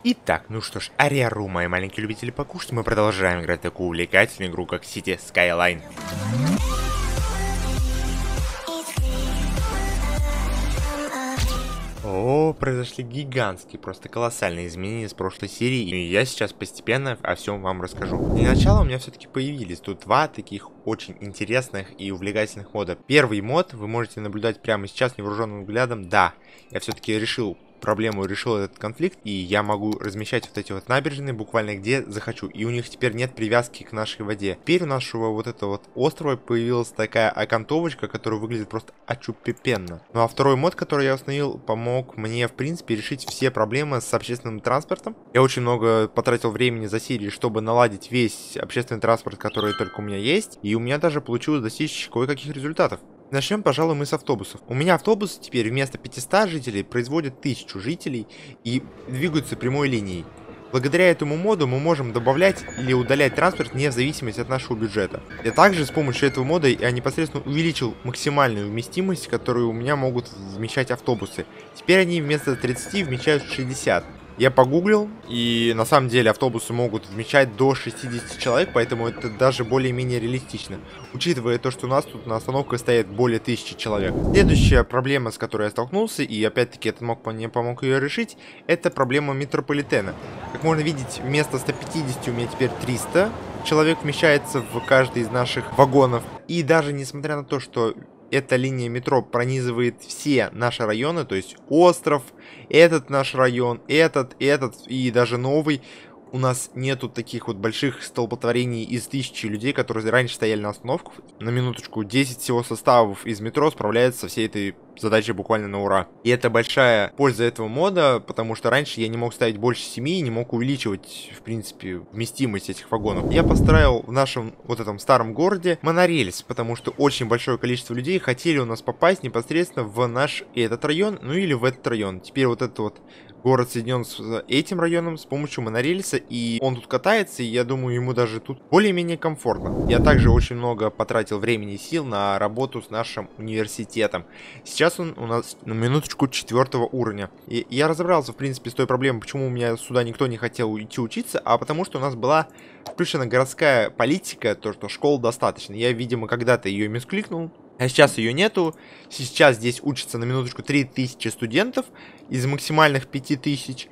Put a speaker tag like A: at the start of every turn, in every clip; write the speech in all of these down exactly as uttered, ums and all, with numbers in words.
A: Итак, ну что ж, ариару, мои маленькие любители покушать, мы продолжаем играть такую увлекательную игру, как City Skyline. О, произошли гигантские, просто колоссальные изменения с прошлой серии, и я сейчас постепенно о всем вам расскажу. Для начала у меня все-таки появились тут два таких очень интересных и увлекательных мода. Первый мод вы можете наблюдать прямо сейчас невооруженным взглядом. Да, я все-таки решил проблему, решил этот конфликт, и я могу размещать вот эти вот набережные буквально где захочу, и у них теперь нет привязки к нашей воде. Теперь у нашего вот этого вот острова появилась такая окантовочка, которая выглядит просто очупепенно. Ну а второй мод, который я установил, помог мне в принципе решить все проблемы с общественным транспортом. Я очень много потратил времени за серию, чтобы наладить весь общественный транспорт, который только у меня есть, и у меня даже получилось достичь кое-каких результатов. Начнем, пожалуй, мы с автобусов. У меня автобус теперь вместо пятисот жителей производит тысячу жителей и двигаются прямой линией. Благодаря этому моду мы можем добавлять или удалять транспорт не в зависимости от нашего бюджета. Я также с помощью этого мода я непосредственно увеличил максимальную вместимость, которую у меня могут вмещать автобусы. Теперь они вместо тридцати вмещают шестьдесят. Я погуглил, и на самом деле автобусы могут вмещать до шестидесяти человек, поэтому это даже более-менее реалистично, учитывая то, что у нас тут на остановках стоит более тысячи человек. Следующая проблема, с которой я столкнулся, и опять-таки этот мог мне помог ее решить, это проблема метрополитена. Как можно видеть, вместо ста пятидесяти у меня теперь триста человек вмещается в каждый из наших вагонов. И даже несмотря на то, что эта линия метро пронизывает все наши районы, то есть остров, этот наш район, этот, этот и даже новый. У нас нету таких вот больших столпотворений из тысячи людей, которые раньше стояли на остановках. На минуточку, десять всего составов из метро справляются со всей этой задачей буквально на ура. И это большая польза этого мода, потому что раньше я не мог ставить больше семи, не мог увеличивать, в принципе, вместимость этих вагонов. Я построил в нашем вот этом старом городе монорельс, потому что очень большое количество людей хотели у нас попасть непосредственно в наш этот район, ну или в этот район. Теперь вот этот вот город соединен с этим районом с помощью монорельса, и он тут катается, и я думаю, ему даже тут более-менее комфортно. Я также очень много потратил времени и сил на работу с нашим университетом. Сейчас он у нас на минуточку четвертого уровня. И я разобрался, в принципе, с той проблемой, почему у меня сюда никто не хотел идти учиться, а потому что у нас была включена городская политика, то, что школ достаточно. Я, видимо, когда-то ее мискликнул. А сейчас ее нету. Сейчас здесь учатся на минуточку три тысячи студентов из максимальных пяти тысяч.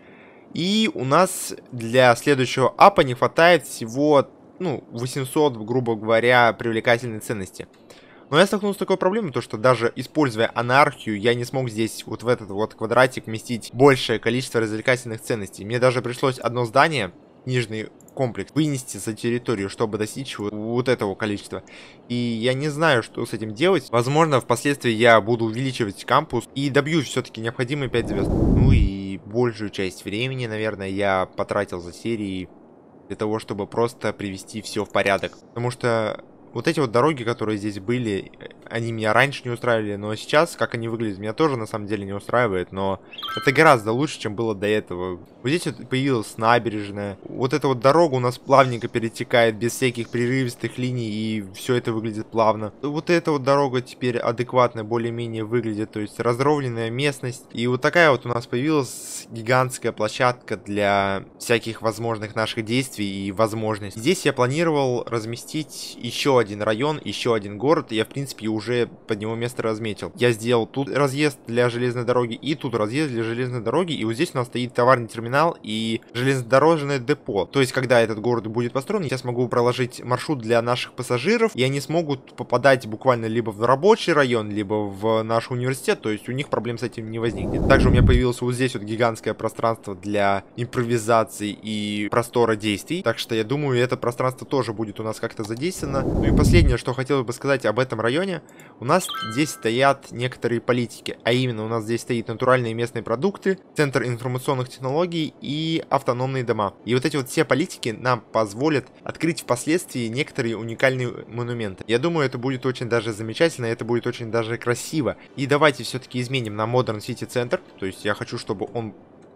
A: И у нас для следующего апа не хватает всего, ну, восемьсот, грубо говоря, привлекательной ценности. Но я столкнулся с такой проблемой, то что даже используя анархию, я не смог здесь вот в этот вот квадратик вместить большее количество развлекательных ценностей. Мне даже пришлось одно здание, нижний комплекс, вынести за территорию, чтобы достичь вот, вот этого количества. И я не знаю, что с этим делать. Возможно, впоследствии я буду увеличивать кампус и добьюсь все-таки необходимые пять звезд. Ну и большую часть времени, наверное, я потратил за серии для того, чтобы просто привести все в порядок. Потому что вот эти вот дороги, которые здесь были, они меня раньше не устраивали, но сейчас, как они выглядят, меня тоже на самом деле не устраивает, но это гораздо лучше, чем было до этого. Вот здесь вот появилась набережная, вот эта вот дорога у нас плавненько перетекает, без всяких прерывистых линий, и все это выглядит плавно. Вот эта вот дорога теперь адекватно более-менее выглядит, то есть разровненная местность, и вот такая вот у нас появилась гигантская площадка для всяких возможных наших действий и возможностей. Здесь я планировал разместить еще один район, еще один город, и я, в принципе, уже под него место разметил. Я сделал тут разъезд для железной дороги, и тут разъезд для железной дороги, и вот здесь у нас стоит товарный терминал и железнодорожное депо. То есть, когда этот город будет построен, я смогу проложить маршрут для наших пассажиров, и они смогут попадать буквально либо в рабочий район, либо в наш университет, то есть у них проблем с этим не возникнет. Также у меня появилось вот здесь вот гигантское пространство для импровизации и простора действий, так что я думаю, это пространство тоже будет у нас как-то задействовано. Ну и последнее, что хотел бы сказать об этом районе, у нас здесь стоят некоторые политики, а именно у нас здесь стоит натуральные местные продукты, центр информационных технологий и автономные дома. И вот эти вот все политики нам позволят открыть впоследствии некоторые уникальные монументы. Я думаю, это будет очень даже замечательно, это будет очень даже красиво. И давайте все-таки изменим на Modern City Center, то есть я хочу, чтобы он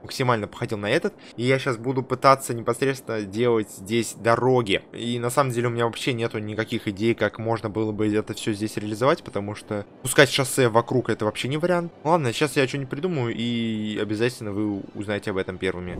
A: максимально походил на этот. И я сейчас буду пытаться непосредственно делать здесь дороги. И на самом деле у меня вообще нету никаких идей, как можно было бы это все здесь реализовать, потому что пускать шоссе вокруг — это вообще не вариант. Ладно, сейчас я что-нибудь придумаю, и обязательно вы узнаете об этом первыми.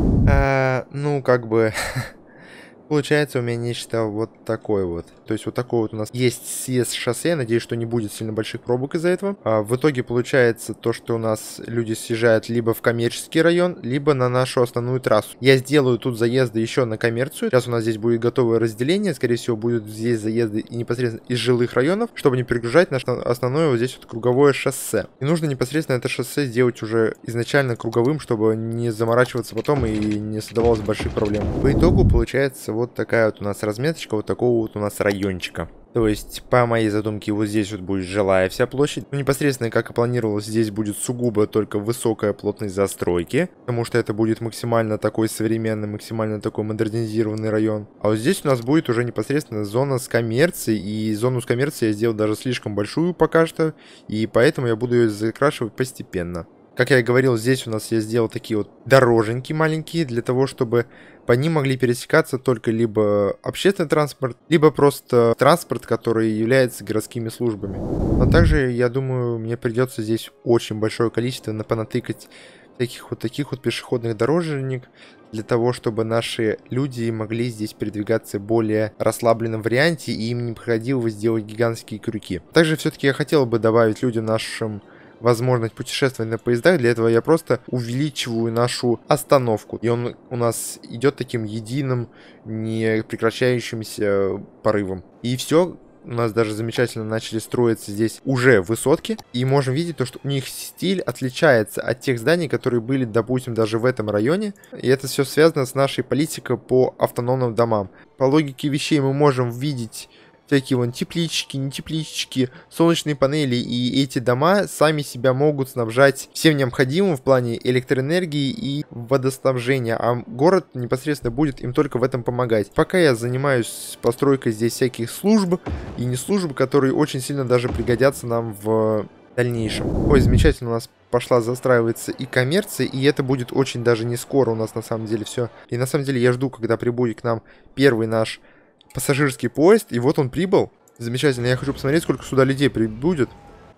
A: А, ну, как бы... Получается у меня нечто вот такое вот. То есть вот такой вот у нас есть съезд шоссе. Я надеюсь, что не будет сильно больших пробок из-за этого. А в итоге получается то, что у нас люди съезжают либо в коммерческий район, либо на нашу основную трассу. Я сделаю тут заезды еще на коммерцию. Сейчас у нас здесь будет готовое разделение. Скорее всего, будут здесь заезды и непосредственно из жилых районов, чтобы не перегружать наше основное вот здесь вот круговое шоссе. И нужно непосредственно это шоссе сделать уже изначально круговым, чтобы не заморачиваться потом и не создавалось больших проблем. По итогу получается вот такая вот у нас разметочка вот такого вот у нас райончика. То есть, по моей задумке, вот здесь вот будет жилая вся площадь. Ну, непосредственно, как и планировалось, здесь будет сугубо только высокая плотность застройки. Потому что это будет максимально такой современный, максимально такой модернизированный район. А вот здесь у нас будет уже непосредственно зона с коммерцией. И зону с коммерцией я сделал даже слишком большую пока что. И поэтому я буду ее закрашивать постепенно. Как я и говорил, здесь у нас я сделал такие вот дороженьки маленькие, для того, чтобы по ним могли пересекаться только либо общественный транспорт, либо просто транспорт, который является городскими службами. Но также, я думаю, мне придется здесь очень большое количество понатыкать всяких вот таких вот пешеходных дорожек, для того, чтобы наши люди могли здесь передвигаться в более расслабленном варианте, и им не приходилось делать гигантские крюки. Также все-таки я хотел бы добавить людям нашим возможность путешествовать на поездах. Для этого я просто увеличиваю нашу остановку. И он у нас идет таким единым, не прекращающимся порывом. И все. У нас даже замечательно начали строиться здесь уже высотки. И можем видеть то, что у них стиль отличается от тех зданий, которые были, допустим, даже в этом районе. И это все связано с нашей политикой по автономным домам. По логике вещей мы можем видеть всякие вон теплички, не теплички, солнечные панели, и эти дома сами себя могут снабжать всем необходимым в плане электроэнергии и водоснабжения, а город непосредственно будет им только в этом помогать. Пока я занимаюсь постройкой здесь всяких служб и не служб, которые очень сильно даже пригодятся нам в дальнейшем. Ой, замечательно, у нас пошла застраиваться и коммерция, и это будет очень даже не скоро у нас на самом деле все. И на самом деле я жду, когда прибудет к нам первый наш пассажирский поезд, и вот он прибыл. Замечательно, я хочу посмотреть, сколько сюда людей прибудет.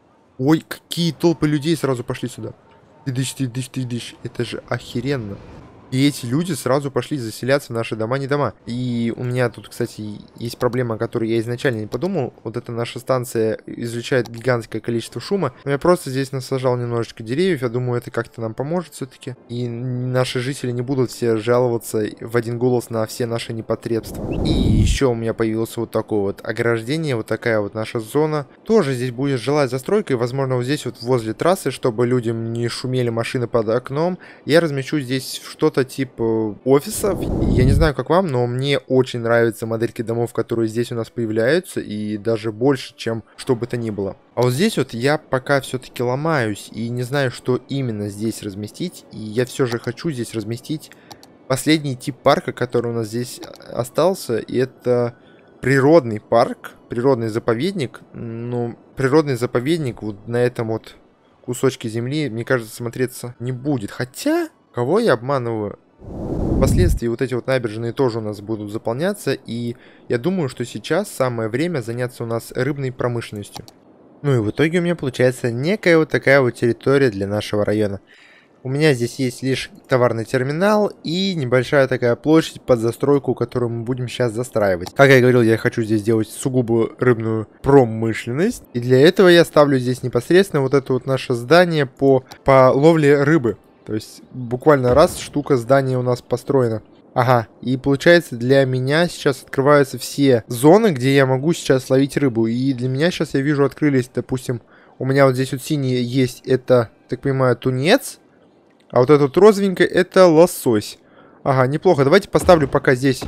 A: Ой, какие толпы людей сразу пошли сюда. Тыдыщ, тыдыщ, тыдыщ. Это же охеренно. И эти люди сразу пошли заселяться в наши дома, не дома. И у меня тут, кстати, есть проблема, о которой я изначально не подумал. Вот эта наша станция излучает гигантское количество шума. Но я просто здесь насажал немножечко деревьев. Я думаю, это как-то нам поможет все-таки. И наши жители не будут все жаловаться в один голос на все наши непотребства. И еще у меня появилось вот такое вот ограждение. Вот такая вот наша зона. Тоже здесь будет жилая застройка. И, возможно, вот здесь вот возле трассы, чтобы людям не шумели машины под окном, я размещу здесь что-то типа офисов. Я не знаю, как вам, но мне очень нравятся модельки домов, которые здесь у нас появляются, и даже больше, чем что бы то ни было. А вот здесь вот я пока все-таки ломаюсь и не знаю, что именно здесь разместить, и я все же хочу здесь разместить последний тип парка, который у нас здесь остался, и это природный парк, природный заповедник. Ну, природный заповедник вот на этом вот кусочке земли, мне кажется, смотреться не будет. Хотя, кого я обманываю? Впоследствии вот эти вот набережные тоже у нас будут заполняться, и я думаю, что сейчас самое время заняться у нас рыбной промышленностью. Ну и в итоге у меня получается некая вот такая вот территория для нашего района. У меня здесь есть лишь товарный терминал и небольшая такая площадь под застройку, которую мы будем сейчас застраивать. Как я говорил, я хочу здесь сделать сугубо рыбную промышленность. И для этого я ставлю здесь непосредственно вот это вот наше здание по, по ловле рыбы. То есть буквально раз штука здания у нас построена. Ага, и получается для меня сейчас открываются все зоны, где я могу сейчас ловить рыбу. И для меня сейчас, я вижу, открылись, допустим, у меня вот здесь вот синие есть, это, так понимаю, тунец. А вот этот розовенький это лосось. Ага, неплохо. Давайте поставлю пока здесь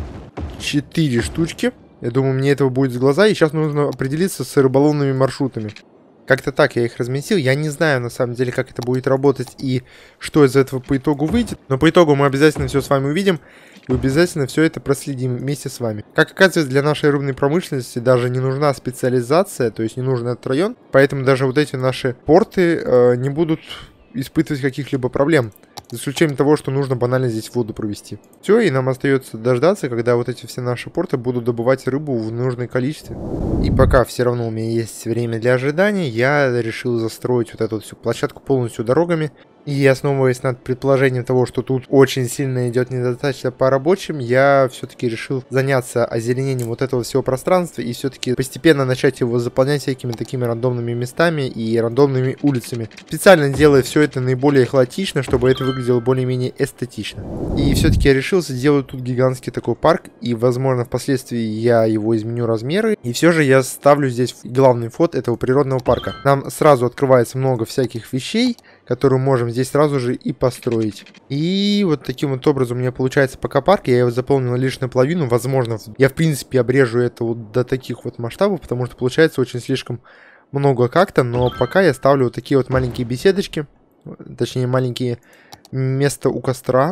A: четыре штучки. Я думаю, мне этого будет с глаза. И сейчас нужно определиться с рыболовными маршрутами. Как-то так я их разместил. Я не знаю, на самом деле, как это будет работать и что из этого по итогу выйдет. Но по итогу мы обязательно все с вами увидим. И обязательно все это проследим вместе с вами. Как оказывается, для нашей рыбной промышленности даже не нужна специализация. То есть не нужен этот район. Поэтому даже вот эти наши порты э, не будут испытывать каких-либо проблем.
B: За исключением того, что нужно банально здесь воду провести. Все, и нам остается дождаться, когда вот эти все наши порты будут добывать рыбу в нужном количестве. И пока все равно у меня есть время для ожидания, я решил застроить вот эту вот всю площадку полностью дорогами. И основываясь над предположением того, что тут очень сильно идет недостаточно по рабочим, я все-таки решил заняться озеленением вот этого всего пространства и все-таки постепенно начать его заполнять всякими такими рандомными местами и рандомными улицами. Специально делая все это наиболее хаотично, чтобы это выглядело более-менее эстетично. И все-таки я решился сделать тут гигантский такой парк, и возможно впоследствии я его изменю размеры. И все же я ставлю здесь главный вход этого природного парка. Нам сразу открывается много всяких вещей, которую можем здесь сразу же и построить. И вот таким вот образом у меня получается пока парк. Я его заполнил лишь наполовину. Возможно, я в принципе обрежу это вот до таких вот масштабов, потому что получается очень слишком много как-то. Но пока я ставлю вот такие вот маленькие беседочки. Точнее, маленькие места у костра.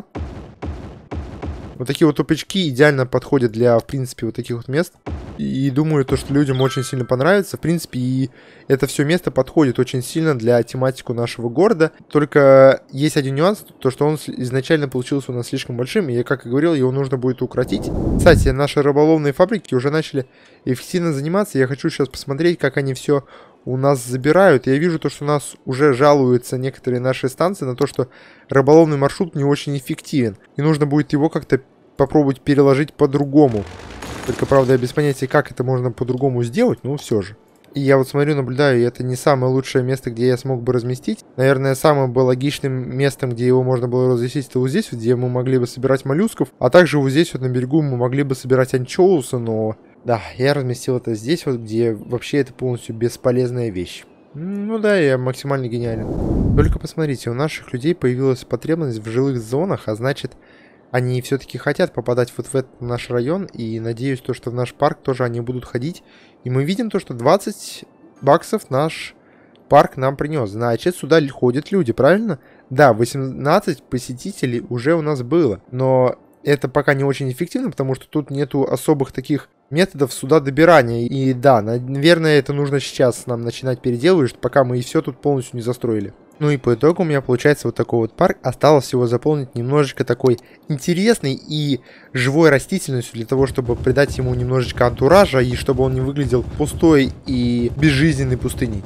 B: Вот такие вот тупички идеально подходят для, в принципе, вот таких вот мест. И думаю, то, что людям очень сильно понравится. В принципе, и это все место подходит очень сильно для тематику нашего города. Только есть один нюанс, то, что он изначально получился у нас слишком большим. И, как и говорил, его нужно будет укротить. Кстати, наши рыболовные фабрики уже начали эффективно заниматься. Я хочу сейчас посмотреть, как они все у нас забирают. Я вижу то, что у нас уже жалуются некоторые наши станции на то, что рыболовный маршрут не очень эффективен. И нужно будет его как-то попробовать переложить по-другому. Только, правда, я без понятия, как это можно по-другому сделать, но все же. И я вот смотрю, наблюдаю, и это не самое лучшее место, где я смог бы разместить. Наверное, самым бы логичным местом, где его можно было разместить, это вот здесь, где мы могли бы собирать моллюсков. А также вот здесь вот на берегу мы могли бы собирать анчоусы, но... Да, я разместил это здесь вот, где вообще это полностью бесполезная вещь. Ну да, я максимально гениален. Только посмотрите, у наших людей появилась потребность в жилых зонах, а значит... Они все-таки хотят попадать вот в этот наш район, и надеюсь, то, что в наш парк тоже они будут ходить. И мы видим то, что двадцать баксов наш парк нам принес. Значит, сюда ходят люди, правильно? Да, восемнадцать посетителей уже у нас было, но это пока не очень эффективно, потому что тут нету особых таких методов сюда добирания. И да, наверное, это нужно сейчас нам начинать переделывать, пока мы и все тут полностью не застроили. Ну и по итогу у меня получается вот такой вот парк. Осталось его заполнить немножечко такой интересной и живой растительностью, для того, чтобы придать ему немножечко антуража, и чтобы он не выглядел пустой и безжизненной пустыней.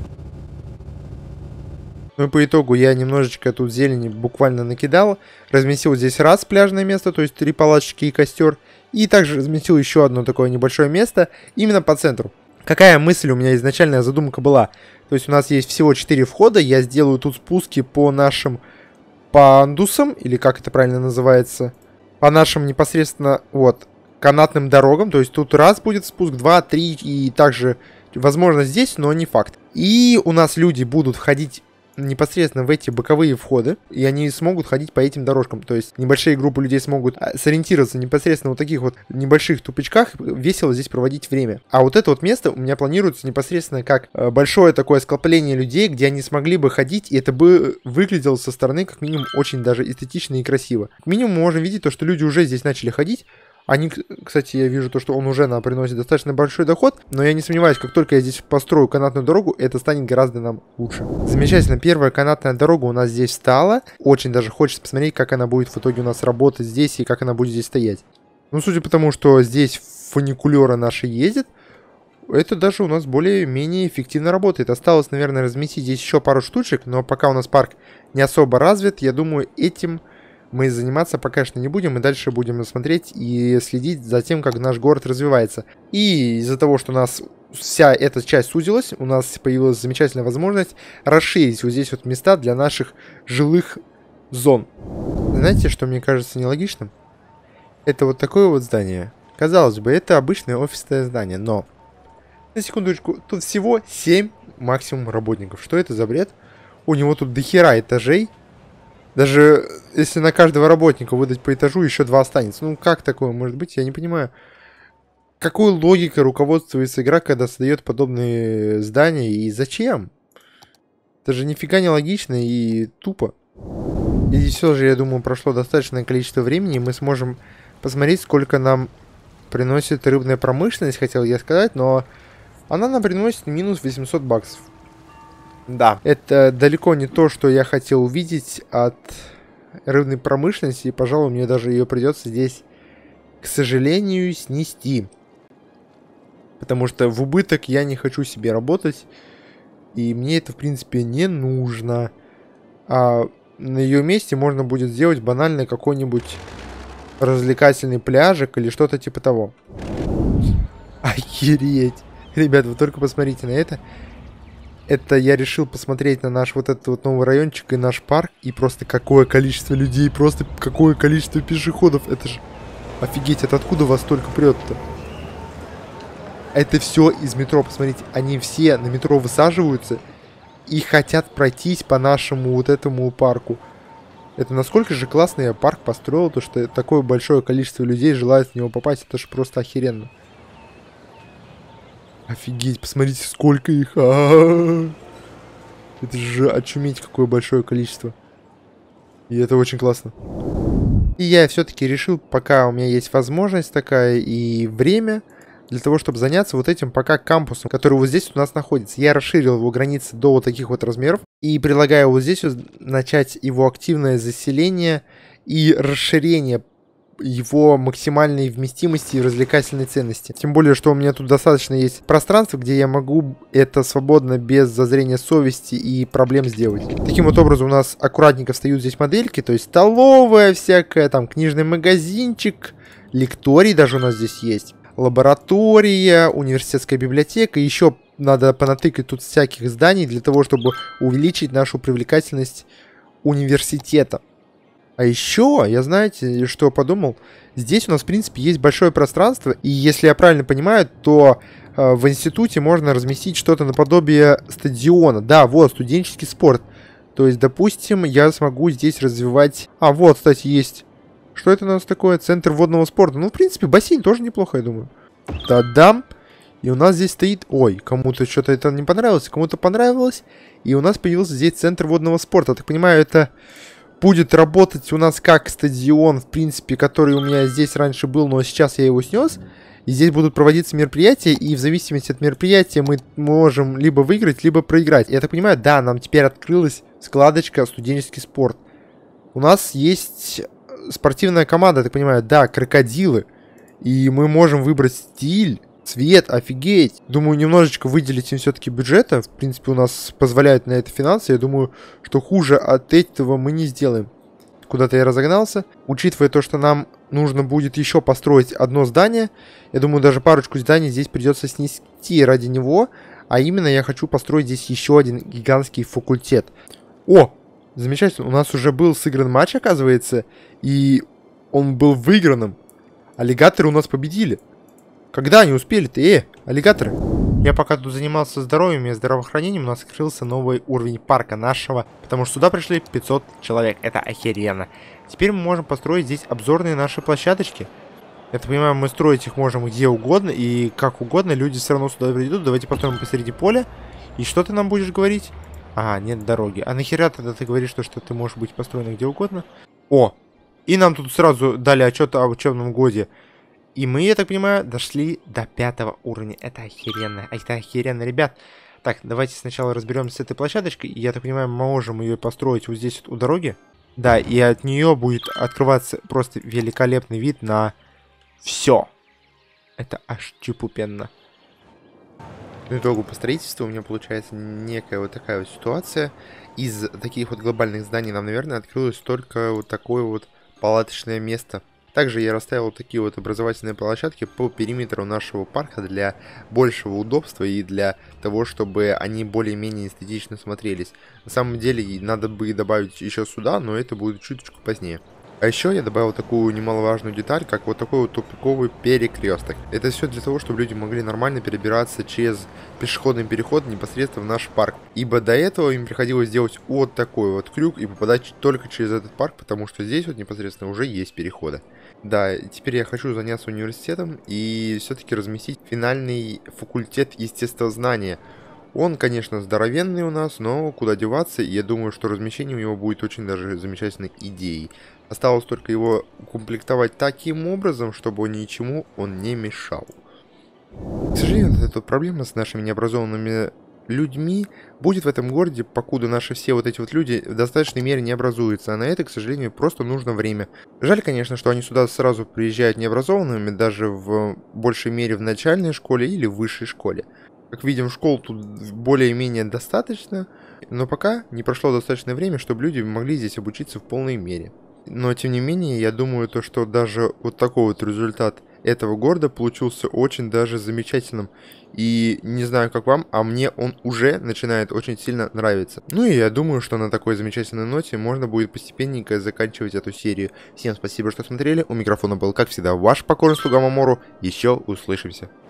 B: Ну и по итогу я немножечко тут зелени буквально накидал. Разместил здесь раз пляжное место, то есть три палаточки и костер. И также разместил еще одно такое небольшое место именно по центру. Какая мысль у меня изначальная задумка была? То есть у нас есть всего четыре входа. Я сделаю тут спуски по нашим пандусам, или как это правильно называется, по нашим непосредственно вот канатным дорогам. То есть тут раз будет спуск, два, три, и также возможно здесь, но не факт. И у нас люди будут входить непосредственно в эти боковые входы, и они смогут ходить по этим дорожкам. То есть небольшие группы людей смогут сориентироваться непосредственно в вот таких вот небольших тупичках, весело здесь проводить время. А вот это вот место у меня планируется непосредственно как большое такое скопление людей, где они смогли бы ходить, и это бы выглядело со стороны как минимум очень даже эстетично и красиво. Как минимум мы можем видеть то, что люди уже здесь начали ходить. Они, кстати, я вижу то, что он уже нам приносит достаточно большой доход, но я не сомневаюсь, как только я здесь построю канатную дорогу, это станет гораздо нам лучше. Замечательно, первая канатная дорога у нас здесь встала. Очень даже хочется посмотреть, как она будет в итоге у нас работать здесь и как она будет здесь стоять. Ну, судя по тому, что здесь фуникулеры наши ездят, это даже у нас более-менее эффективно работает. Осталось, наверное, разместить здесь еще пару штучек, но пока у нас парк не особо развит, я думаю, этим... мы заниматься пока что не будем, и дальше будем смотреть и следить за тем, как наш город развивается. И из-за того, что у нас вся эта часть сузилась, у нас появилась замечательная возможность расширить вот здесь вот места для наших жилых зон. Знаете, что мне кажется нелогичным? Это вот такое вот здание. Казалось бы, это обычное офисное здание, но... На секундочку, тут всего семь максимум работников. Что это за бред? У него тут дохера этажей. Даже если на каждого работника выдать по этажу, еще два останется. Ну, как такое может быть? Я не понимаю. Какой логикой руководствуется игра, когда создает подобные здания, и зачем? Это же нифига не логично и тупо. И все же, я думаю, прошло достаточное количество времени, и мы сможем посмотреть, сколько нам приносит рыбная промышленность, хотел я сказать, но она нам приносит минус восемьсот баксов. Да, это далеко не то, что я хотел увидеть от рыбной промышленности, и, пожалуй, мне даже ее придется здесь, к сожалению, снести. Потому что в убыток я не хочу себе работать, и мне это, в принципе, не нужно. А на ее месте можно будет сделать банально какой-нибудь развлекательный пляжик или что-то типа того. Охереть! Ребят, вы только посмотрите на это. Это я решил посмотреть на наш вот этот вот новый райончик и наш парк. И просто какое количество людей, просто какое количество пешеходов. Это же... Офигеть, это откуда вас столько прет-то? Это все из метро, посмотрите. Они все на метро высаживаются и хотят пройтись по нашему вот этому парку. Это насколько же классный я парк построил, то что такое большое количество людей желает в него попасть. Это же просто охеренно. Офигеть, посмотрите, сколько их. А-а-а. Это же очуметь, какое большое количество. И это очень классно. И я все-таки решил, пока у меня есть возможность такая и время, для того, чтобы заняться вот этим пока кампусом, который вот здесь у нас находится. Я расширил его границы до вот таких вот размеров. И предлагаю вот здесь вот начать его активное заселение и расширение его максимальной вместимости и развлекательной ценности. Тем более, что у меня тут достаточно есть пространства, где я могу это свободно, без зазрения совести и проблем сделать. Таким вот образом у нас аккуратненько встают здесь модельки, то есть столовая всякая, там книжный магазинчик, лекторий даже у нас здесь есть, лаборатория, университетская библиотека, еще надо понатыкать тут всяких зданий для того, чтобы увеличить нашу привлекательность университета. А еще, я знаете, что подумал? Здесь у нас, в принципе, есть большое пространство, и если я правильно понимаю, то э, в институте можно разместить что-то наподобие стадиона. Да, вот, студенческий спорт. То есть, допустим, я смогу здесь развивать... А, вот, кстати, есть... Что это у нас такое? Центр водного спорта. Ну, в принципе, бассейн тоже неплохо, я думаю. Та-дам! И у нас здесь стоит... Ой, кому-то что-то это не понравилось, кому-то понравилось. И у нас появился здесь центр водного спорта. Так понимаю, это... будет работать у нас как стадион, в принципе, который у меня здесь раньше был, но сейчас я его снес. И здесь будут проводиться мероприятия, и в зависимости от мероприятия мы можем либо выиграть, либо проиграть. Я так понимаю, да, нам теперь открылась складочка «Студенческий спорт». У нас есть спортивная команда, я так понимаю, да, крокодилы. И мы можем выбрать стиль, цвет, офигеть. Думаю, немножечко выделить им все-таки бюджета. В принципе, у нас позволяют на это финансы. Я думаю, что хуже от этого мы не сделаем. Куда-то я разогнался. Учитывая то, что нам нужно будет еще построить одно здание, я думаю, даже парочку зданий здесь придется снести ради него. А именно, я хочу построить здесь еще один гигантский факультет. О, замечательно. У нас уже был сыгран матч, оказывается. И он был выигранным. Аллигаторы у нас победили. Когда они успели-то? Э, аллигаторы. Я пока тут занимался здоровьем и здравоохранением, у нас открылся новый уровень парка нашего, потому что сюда пришли пятьсот человек. Это охеренно. Теперь мы можем построить здесь обзорные наши площадочки. Я так понимаю, мы строить их можем где угодно и как угодно. Люди все равно сюда придут. Давайте построим посреди поля. И что ты нам будешь говорить? А, нет дороги. А нахера тогда ты говоришь, что, что ты можешь быть построен где угодно? О, и нам тут сразу дали отчет об учебном годе. И мы, я так понимаю, дошли до пятого уровня. Это охеренно. Это охеренно, ребят. Так, давайте сначала разберемся с этой площадочкой. Я так понимаю, мы можем ее построить вот здесь вот у дороги. Да, и от нее будет открываться просто великолепный вид на все. Это аж чепупенно. По итогу по строительству у меня получается некая вот такая вот ситуация. Из таких вот глобальных зданий нам, наверное, открылось только вот такое вот палаточное место. Также я расставил такие вот образовательные площадки по периметру нашего парка для большего удобства и для того, чтобы они более-менее эстетично смотрелись. На самом деле надо бы добавить еще сюда, но это будет чуточку позднее. А еще я добавил такую немаловажную деталь, как вот такой вот тупиковый перекресток. Это все для того, чтобы люди могли нормально перебираться через пешеходный переход непосредственно в наш парк. Ибо до этого им приходилось делать вот такой вот крюк и попадать только через этот парк, потому что здесь вот непосредственно уже есть переходы. Да, теперь я хочу заняться университетом и все-таки разместить финальный факультет естествознания. Он, конечно, здоровенный у нас, но куда деваться, и я думаю, что размещение у него будет очень даже замечательной идеей. Осталось только его укомплектовать таким образом, чтобы ничему он не мешал. К сожалению, это проблема с нашими необразованными людьми будет в этом городе, покуда наши все вот эти вот люди в достаточной мере не образуются. А на это, к сожалению, просто нужно время. Жаль, конечно, что они сюда сразу приезжают необразованными, даже в большей мере в начальной школе или в высшей школе. Как видим, школ тут более-менее достаточно, но пока не прошло достаточное время, чтобы люди могли здесь обучиться в полной мере. Но, тем не менее, я думаю, то, что даже вот такой вот результат этого города получился очень даже замечательным. И не знаю, как вам, а мне он уже начинает очень сильно нравиться. Ну и я думаю, что на такой замечательной ноте можно будет постепенненько заканчивать эту серию. Всем спасибо, что смотрели. У микрофона был, как всегда, ваш покорный слуга Мамору. Еще услышимся.